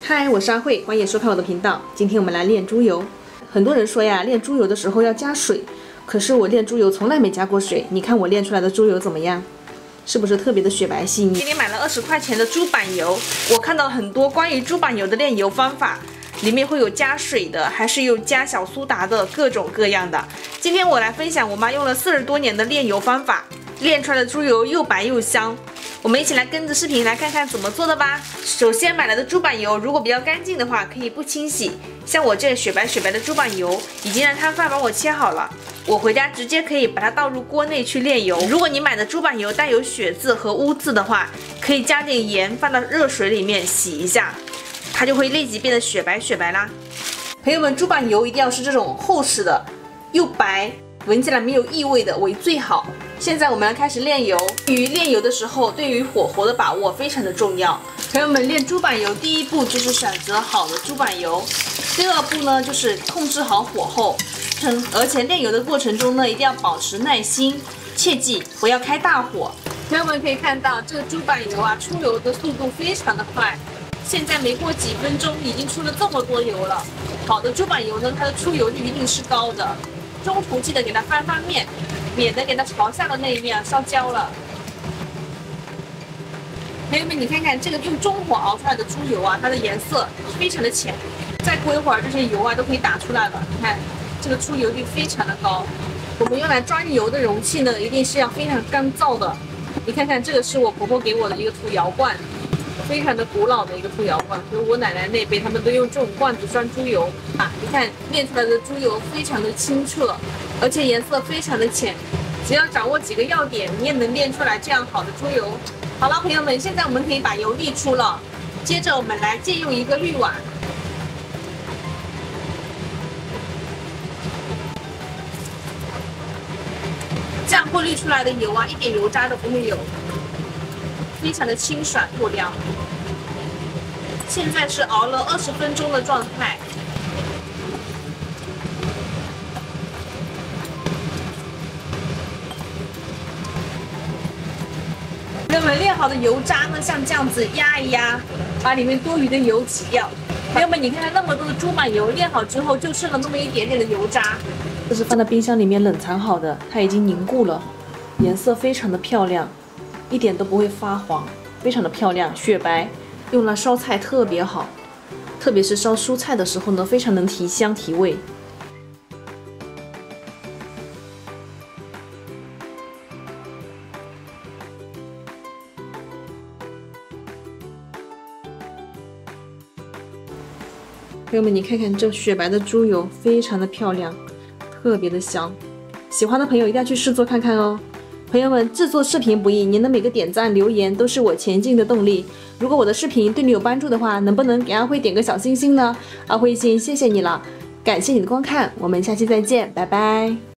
嗨，我是阿慧，欢迎收看我的频道。今天我们来炼猪油。很多人说呀，炼猪油的时候要加水，可是我炼猪油从来没加过水。你看我炼出来的猪油怎么样？是不是特别的雪白细腻？今天买了20块钱的猪板油，我看到很多关于猪板油的炼油方法，里面会有加水的，还是有加小苏打的，各种各样的。今天我来分享我妈用了40多年的炼油方法，炼出来的猪油又白又香。我们一起来跟着视频来看看怎么做的吧。首先买来的猪板油，如果比较干净的话，可以不清洗。像我这雪白的猪板油，已经让摊贩帮我切好了，我回家直接可以把它倒入锅内去炼油。如果你买的猪板油带有血渍和污渍的话，可以加点盐放到热水里面洗一下，它就会立即变得雪白啦。朋友们，猪板油一定要是这种厚实的，又白，闻起来没有异味的为最好。现在我们来开始炼油。对于炼油的时候，对于火候的把握非常的重要。朋友们，炼猪板油第一步就是选择好的猪板油，第二步呢就是控制好火候。而且炼油的过程中呢，一定要保持耐心，切记不要开大火。朋友们可以看到，这个猪板油啊，出油的速度非常的快。现在没过几分钟，已经出了这么多油了。好的猪板油呢，它的出油率一定是高的。中途记得给它翻面，免得给它朝下的那一面烧焦了。朋友们，你看看这个用中火熬出来的猪油啊，它的颜色非常的浅，再过一会儿这些油啊都可以打出来了。你看这个出油率非常的高。我们用来装油的容器呢，一定是要非常干燥的。你看看这个是我婆婆给我的一个土窑罐，非常的古老的一个土窑罐，所以我奶奶那辈他们都用这种罐子装猪油啊。你看炼出来的猪油非常的清澈，而且颜色非常的浅，只要掌握几个要点，你也能炼出来这样好的猪油。好了，朋友们，现在我们可以把油沥出了，接着我们来借用一个滤网，这样过滤出来的油啊，一点油渣都不会有，非常的清爽过料。现在是熬了20分钟的状态。朋友们，炼好的油渣呢，像这样子压一压，把里面多余的油挤掉。朋友们，你看看那么多的猪板油炼好之后，就剩了那么一点点的油渣。这是放在冰箱里面冷藏好的，它已经凝固了，颜色非常的漂亮，一点都不会发黄，非常的漂亮，雪白，用来烧菜特别好，特别是烧蔬菜的时候呢，非常能提香提味。朋友们，你看看这雪白的猪油，非常的漂亮，特别的香。喜欢的朋友一定要去试做看看哦。朋友们，制作视频不易，您的每个点赞留言都是我前进的动力。如果我的视频对你有帮助的话，能不能给阿慧点个小心心呢？阿慧先谢谢你了，感谢你的观看，我们下期再见，拜拜。